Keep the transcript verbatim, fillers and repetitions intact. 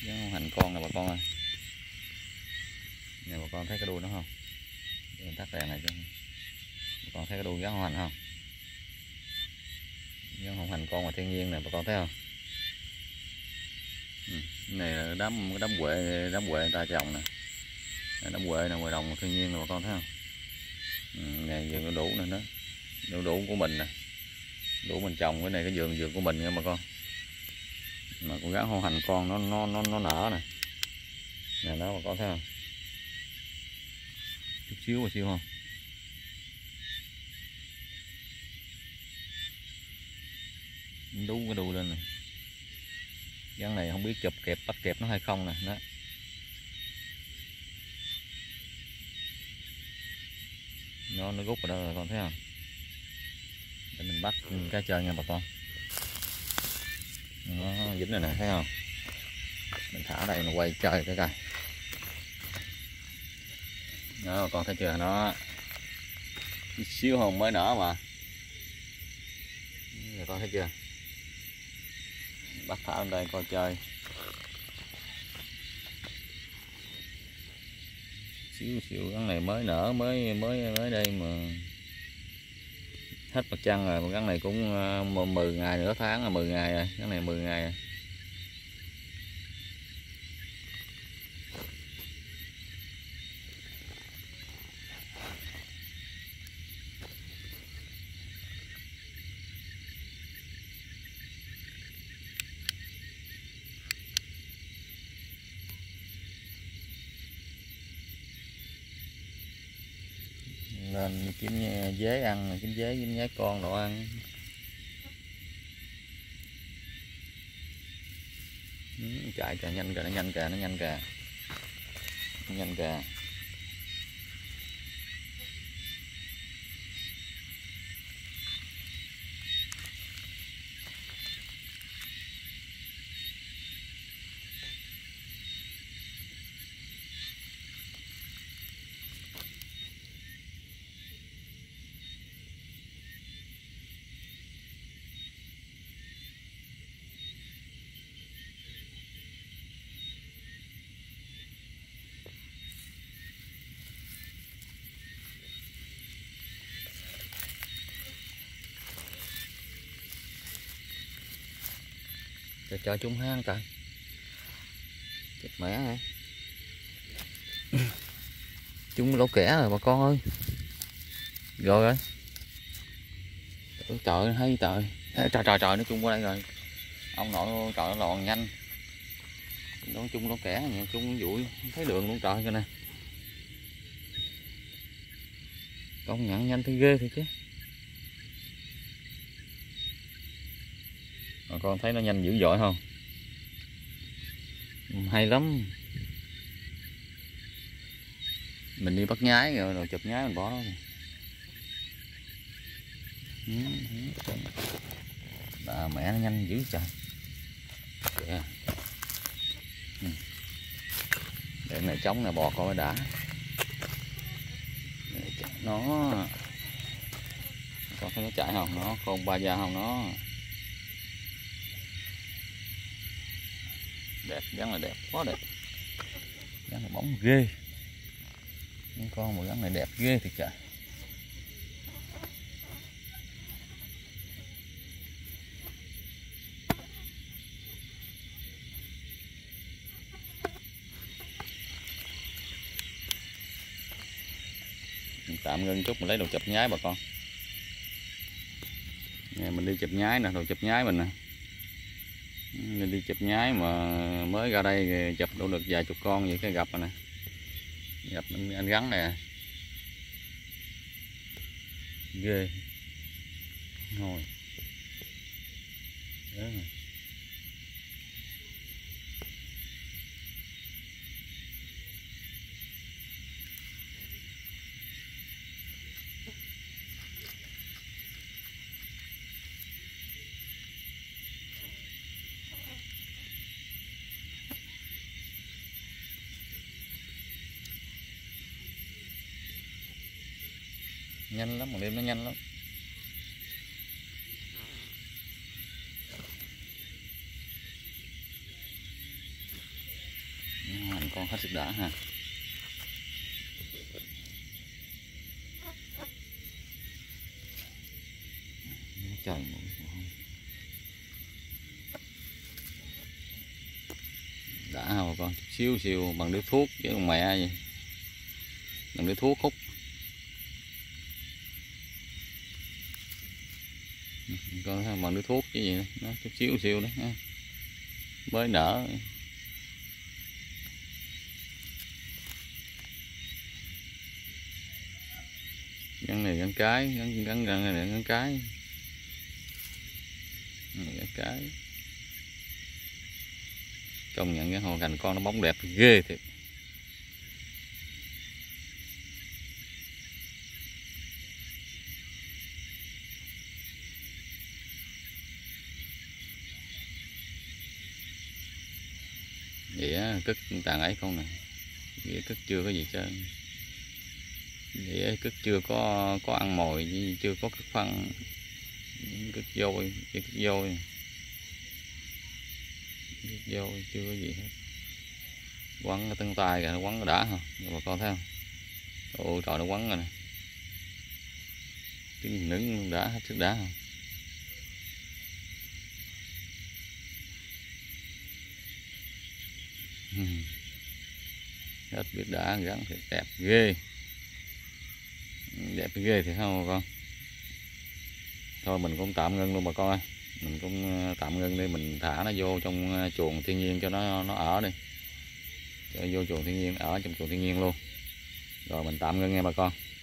Dán hành con nè bà con ơi. Nè bà con thấy cái đuôi nó không? Để mình tắt đèn này cho bà con thấy cái đuôi dán hành không? Dán hồng hành con mà thiên nhiên nè bà con thấy không? Ừ. Này là đám đám quệ đám quệ người ta trồng nè. Đám quệ nè ngoài đồng thiên nhiên nè bà con thấy không? Ừ, này vườn đủ nè đó, đủ đủ của mình nè, đủ mình trồng cái này cái vườn vườn của mình nha bà con. Mà con gắn hồng hành con nó nó nó nó nở nè, nè đó bà con thấy không? Chút xíu mà xíu không? Đú cái đuôi lên nè. Gắn này không biết chụp kẹp bắt kẹp nó hay không nè đó. Nó nó rút vào đó rồi con thấy không? Để mình bắt cá chơi nha bà con. Nó dính này nè thấy không? Mình thả đây mình quay chơi cái coi. Đó bà con thấy chưa, nó xíu hồng mới nở mà. Bà con thấy chưa? Bắt thả lên đây coi chơi. Xíu xíu gắn này mới nở mới mới mới đây mà hết mặt trăng rồi. Gắn này cũng mười ngày nửa tháng là mười ngày rồi, gắn này mười ngày rồi. Lên kiếm dế ăn, kiếm dế kiếm nhái con đồ ăn. Ừ, chạy kìa, nhanh kìa, nó nhanh kìa, nó nhanh kìa, nó nhanh kìa. Cho cho chúng hang trời. Chết mẹ hả? Chúng lỗ kẻ rồi bà con ơi. Rồi rồi. Trời, trời hay trời. Trời trời trời nó chung qua đây rồi. Ông nội trời nó lòn nhanh. Nó chung lỗ kẻ nè, chung vui, không thấy đường luôn trời coi nè. Công nhận nhanh thấy ghê thiệt chứ. Bà con thấy nó nhanh dữ dội không? Hay lắm. Mình đi bắt nhái rồi, rồi chụp nhái mình bỏ nó. Bà mẹ nó nhanh dữ trời. Kìa. Để này trống này bò coi đã. Nó con thấy nó chạy không? Nó con ba da không? Nó đẹp, gắn là đẹp, quá đẹp. Gắn là bóng ghê. Những con mà gắn này đẹp ghê thì trời. Mình tạm ngưng chút mình lấy đồ chụp nhái bà con. Nè, mình đi chụp nhái nè, đồ chụp nhái mình nè. Mình đi chụp nhái mà mới ra đây chụp đâu được vài chục con vậy cái gặp rồi nè. Gặp anh, anh gắn nè. Ghê. Ngồi. Đó. Nhanh lắm, một đêm nó nhanh lắm. con hết sức đã ha. Trời, đã hả bà con, chút xíu xíu bằng nước thuốc với con mẹ vậy, bằng nước thuốc hút. Con thấy bằng nước thuốc cái gì đó, nó chút xíu xíu đó ha. Mới nở. Gắn này gắn cái, gắn gắn gắn này gắn cái. Gắn cái. Công nhận cái hồ cành con nó bóng đẹp ghê thiệt. Vậy á, cất tàn ấy không nè. Vậy cất chưa có gì trơn. Vậy cất chưa có có ăn mồi, chưa có cất phân, cất vôi, cất vôi. Cất vôi chưa có gì hết. Quấn cái tân tay kìa, nó quấn đã hả? Bà con thấy không? Ôi trời, nó quấn rồi nè. Trứng nướng đã hết sức đã hả? Hết biết đã, gắn thì đẹp ghê, đẹp ghê thì không bà con. Thôi mình cũng tạm ngưng luôn bà con ơi, mình cũng tạm ngưng đi, mình thả nó vô trong chuồng thiên nhiên cho nó nó ở đi, cho vô chuồng thiên nhiên, ở trong chuồng thiên nhiên luôn, rồi mình tạm ngưng nha bà con.